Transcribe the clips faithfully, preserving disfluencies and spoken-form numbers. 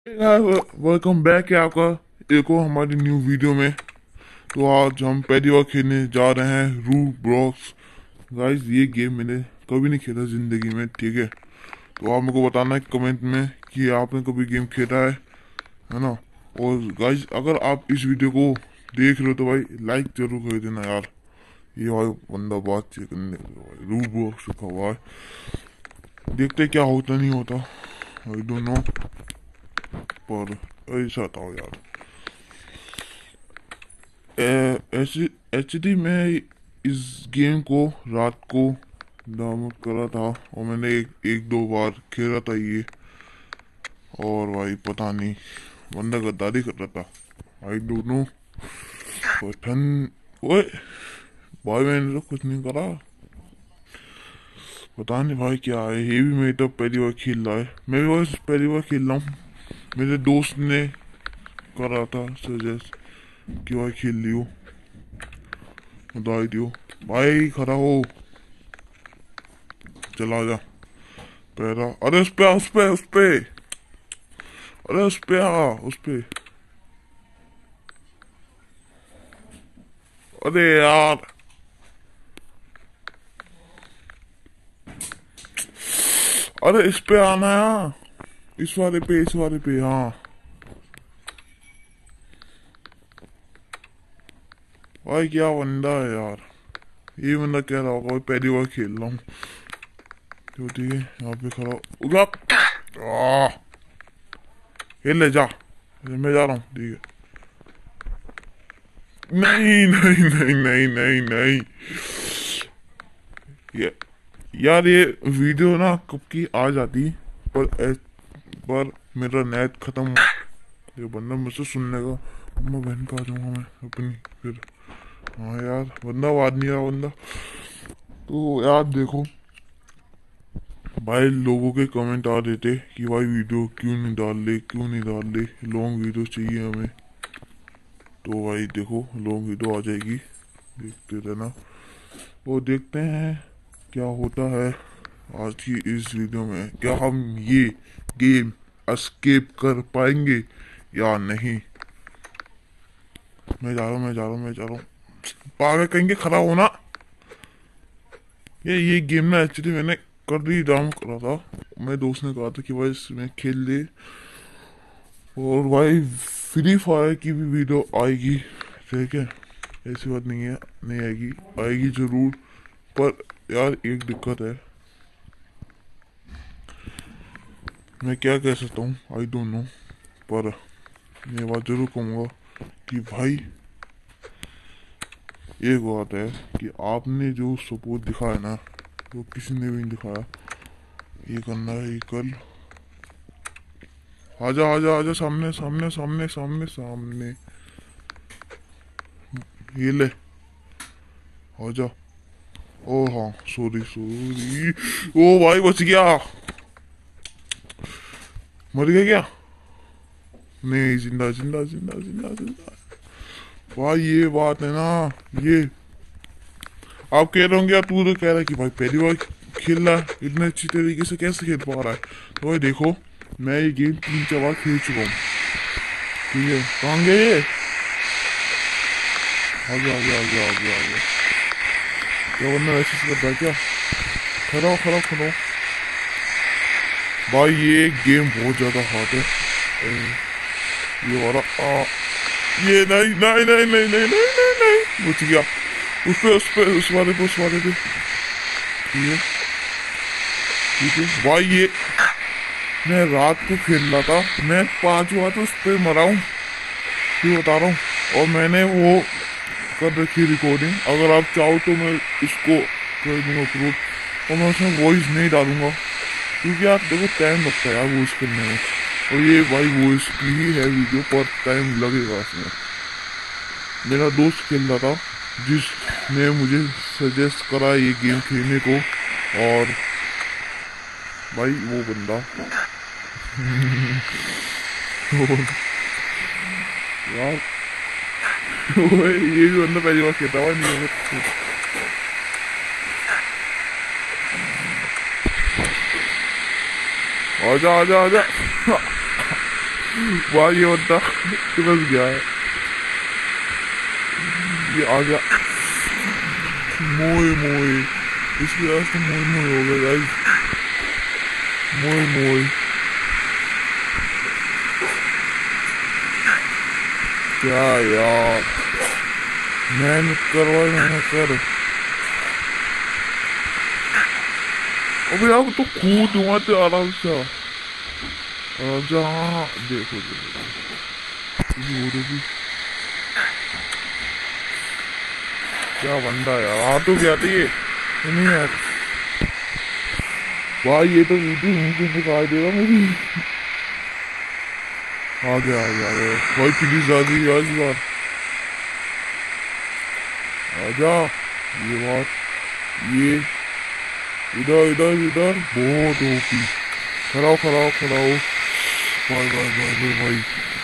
यार welcome back है आपका एक और हमारी न्यू वीडियो में। तो आज हम पहली बार खेलने जा रहे हैं रूब्लॉक्स। गाइस ये गेम मैंने कभी नहीं खेला जिंदगी में, ठीक है। तो आप मेरे को बताना है कमेंट में कि आपने कभी गेम खेला है है ना। और गाइस अगर आप इस वीडियो को देख रहे हो तो भाई लाइक जरूर कर देना यार। ये भाई बंदा बात चेक करने रूब्लॉक्स लिखा हुआ है, देखते क्या होता नहीं होता, आई डोंट नो। पर ऐसा था यार, एच डी में इस गेम को रात को डाउनलोड करा था और मैंने एक, एक दो बार खेला था ये। और भाई पता नहीं बंदा गद्दारी कर रहा था, आई डोंट नो। पठन ओए भाई मैंने तो कुछ नहीं करा, पता नहीं भाई क्या है। ये भी मैं तो पहली बार खेल रहा है, मैं भी बस पहली बार खेल रहा हूँ। मेरे दोस्त ने करा था सजेस्ट कि भाई खेल लियो, बधाई दियो भाई, खड़ा हो, चला जा पैरा। अरे उस पे आ, उस पे उस पे अरे उस पे आ, उस पे। अरे यार अरे इस पे आना है, इस वाले पे, इस वाले पे, हाँ भाई क्या बंदा है यार। ये बंदा कह रहा होगा पहली बार खेल रहा हूँ, तो ठीक है यहाँ पे खड़ा उठा, खेल ले जा, मैं जा रहा हूँ, ठीक है। नहीं नहीं नहीं नहीं नहीं नहीं ये यार ये वीडियो ना कब की आ जाती, पर ए- पर मेरा नेट खत्म, ये बंदा मुझसे सुनने का, मैं बहन का आ जाऊंगा मैं अपनी फिर। हाँ यार बंदा आवाज नहीं रहा बंदा। तो यार देखो भाई लोगों के कमेंट आ रहे थे कि भाई वीडियो क्यों नहीं डाल ले, क्यों नहीं डाल ले, लॉन्ग वीडियो चाहिए हमें। तो भाई देखो लॉन्ग वीडियो आ जाएगी, देखते रहना। वो देखते हैं क्या होता है आज की इस वीडियो में, क्या हम ये गेम एस्केप कर पाएंगे या नहीं। मैं जा रहा हूँ, मैं जा रहा हूँ, मैं जा रहा हूँ, पागल कहेंगे, खड़ा होना। ये ये गेम ना एक्चुअली मैंने कर ही डाउन करा था, मेरे दोस्त ने कहा था कि भाई इसमें खेल ले। और भाई फ्री फायर की भी वीडियो आएगी, ठीक है, ऐसी बात नहीं है नहीं आएगी, आएगी जरूर। पर यार एक दिक्कत है, मैं क्या कह सकता हूँ आई डोंट नो। पर ये बात जरूर कहूँगा कि भाई एक बात है कि आपने जो सपोर्ट दिखाया ना वो किसी ने भी नहीं दिखाया। ये करना है, ये कल आजा आजा आजा, सामने सामने सामने सामने सामने, ये ले आजा। ओ हाँ सॉरी सॉरी, ओ भाई बच गया, मर गया क्या? नहीं जिंदा जिंदा जिंदा जिंदा जिंदा। भाई ये बात है ना, ये आप कह रहे होंगे यार तू तो कह रहा है कि भाई पहली बार खेल रहा है, इतने अच्छी तरीके से कैसे खेल पा रहा है। तो भाई देखो मैं ये गेम तीन चार बार खेल चुका हूँ, ठीक है। कहाँ गए ये, आगे आगे आगे आगे आगे, क्या बंदा ऐसे करता है क्या? खड़ा हो, खड़ा हो, खड़ा हो। भाई ये गेम बहुत ज्यादा हार्ड है। ये वाला आ, ये नहीं नहीं नहीं नहीं नहीं नहीं नहीं नहीं बच गया। उस पे उस पे उस वाले पे उस वाले पे, ठीक है ठीक है। भाई ये मैं रात को खेल रहा था, मैं पांच बार तो उस पे मरा हूँ, ये बता रहा हूँ। और मैंने वो कर रखी रिकॉर्डिंग, अगर आप चाहो तो मैं इसको कर दूंगा अपलोड, और मैं उसमें वॉइस नहीं डालूंगा क्योंकि यार देखो टाइम लगता है यार वॉइस करने में। और ये भाई वॉइस की ही है वीडियो, पर टाइम लगेगा इसमें। मेरा दोस्त खेल रहा था जिसने मुझे सजेस्ट करा ये गेम खेलने को, और भाई वो बंदा यार ये भी बंदा पहली बार खेलता हुआ नहीं है। आजा आजा आजा वाह ये बंदा बस गया है, ये आ गया। मोए मोए इसके पास तो मोए मोए हो गया गाइस, मोए मोए। क्या यार मेहनत कर भाई मेहनत कर। अबे यार तो कूद मत आराम से आराम से। हाँ देखो देखो देखो भी क्या बंदा यार, आ तो गया था ये नहीं यार। भाई ये तो वीडियो मुझे दिखाई देगा मुझे। आ गया आ गया आ गया भाई, पुलिस आ गई यार इस बार। आजा ये बात, ये इधर इधर इधर बहुत ओपी। खड़ा हो खड़ा हो खड़ा हो भाई भाई भाई भाई भाई।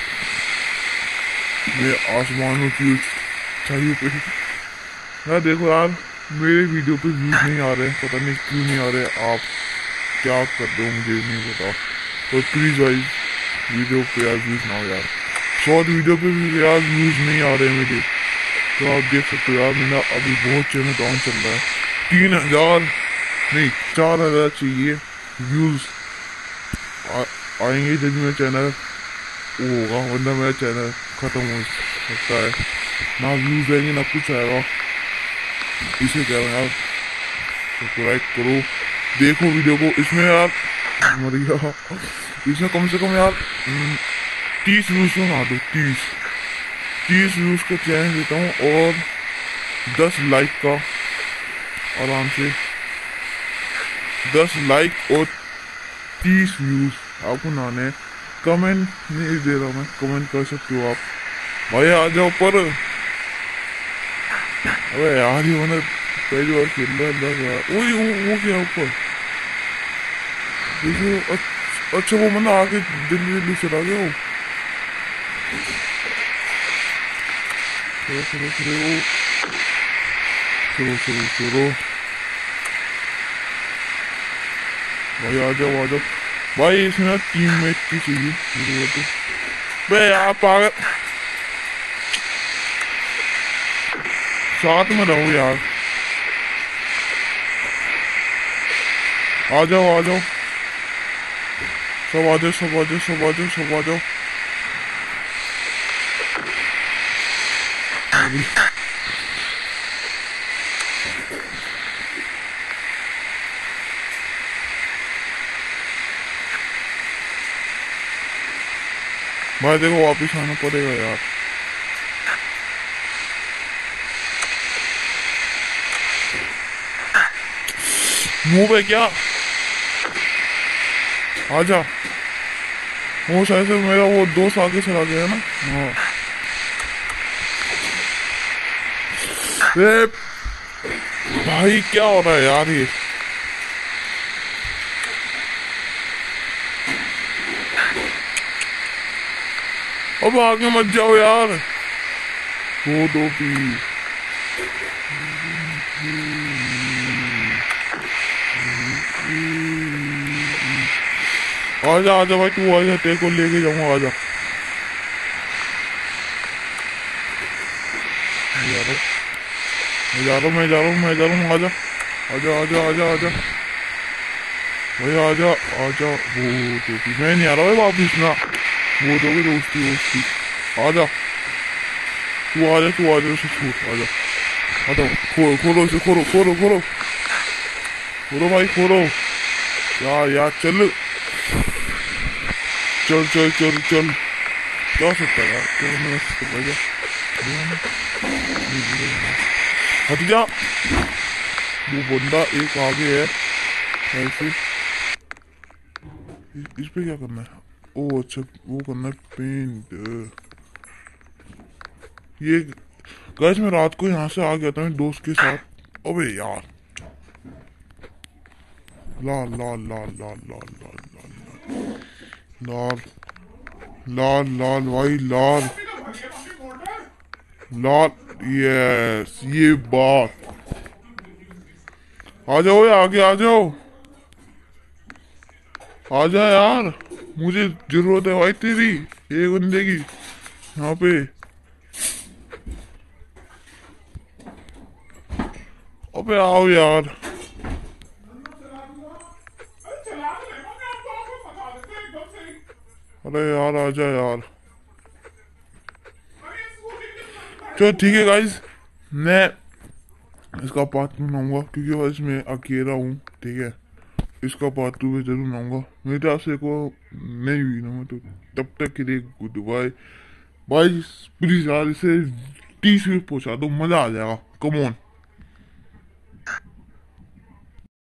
मैं आसमानों की ऊंचाइयों पे यार। देखो यार मेरे वीडियो पे व्यूज नहीं आ रहे, पता नहीं क्यों नहीं आ रहे। आप क्या कर दो मुझे नहीं पता, तो प्लीज भाई वीडियो पे यार व्यूज ना हो यार। शॉर्ट वीडियो पे भी यार व्यूज नहीं आ रहे मेरे, तो आप देख सकते हो यार मेरा अभी बहुत चैनल डाउन चल रहा है। तीन हजार नहीं चार हजार चाहिए व्यूज आएंगे जब मेरा चैनल वो होगा, वरना मेरा चैनल खत्म हो सकता है। ना व्यूज आएंगे ना कुछ आएगा, इसे कह रहा हूँ यार। तो लाइक करो, देखो वीडियो को। इसमें यार मर गया, इसमें कम से कम यार तीस व्यूज बना दो, तीस तीस व्यूज को चैलेंज देता हूँ। और दस लाइक का आराम से, दस लाइक और तीस व्यूज आपको नाने। कमेंट नहीं दे रहा मैं, कमेंट कर सकते हो आप भाई। आ जाओ पर अबे यार ये मैंने पहली बार खेल रहा है। वही वो, वो क्या ऊपर देखो। अच्छा वो मैंने आगे दिल्ली दिल्ली चला गया। वो चलो चलो चलो चलो चलो चलो भाई आ जाओ आ जाओ भाई। इसमें टीम मेट की चाहिए तो भाई आप पागल, साथ में रहो यार। आ जाओ आ जाओ सब आ जाओ सब आ जाओ सब आ जाओ सब आ जाओ। भाई देखो वापिस आना पड़ेगा यार। मुंह पे क्या आजा। वो शायद से मेरा वो दोस्त आगे चला गया ना। हाँ रे भाई क्या हो रहा है यार ये। अब आगे मत जाओ यार। वो दो पी आजा आजा भाई, तू आजा, तेरे को लेके जाऊंगा। आजा मैं जा रहा हूँ मैं जा रहा हूँ मैं जा रहा हूँ। आजा आजा आजा आजा आजा भाई आजा आजा। वो टोपी मैं नहीं आ रहा है वापिस ना, वो तो भी दोस्ती दोस्ती। आजा तू आजा तू आजा उसे छूट आजा। आजा खोलो खोलो इसे खोलो खोलो खोलो खोलो भाई खोलो यार यार। चल चल चल चल चल क्या सकता है यार। हट जा, वो बंदा एक आगे है ऐसे। इस पे क्या करना है? ओ अच्छा वो करना है पेंट। ये गाइस मैं रात को यहाँ से आ गया था मेरे दोस्त के साथ। अबे यार लाल लाल लाल लाल लाल लाल लाल लाल लाल लाल भाई लाल लाल। यस ये बात। आ जाओ आगे आ जाओ आ जा यार, मुझे जरूरत है भाई तेरी। एक बंदे की यहाँ पे। अबे आओ यार। अरे यार आजा यार। चलो ठीक है गाइस, मैं इसका पार्ट टू लाऊंगा क्योंकि बस मैं अकेला हूँ। ठीक है, इसका पार्ट टू में जरूर लाऊंगा। मेरी तरफ से को नहीं हुई ना तो तब तक के लिए गुड बाय। भाई प्लीज यार इसे तीस मिनट पहुंचा दो, मजा आ जाएगा। Come on.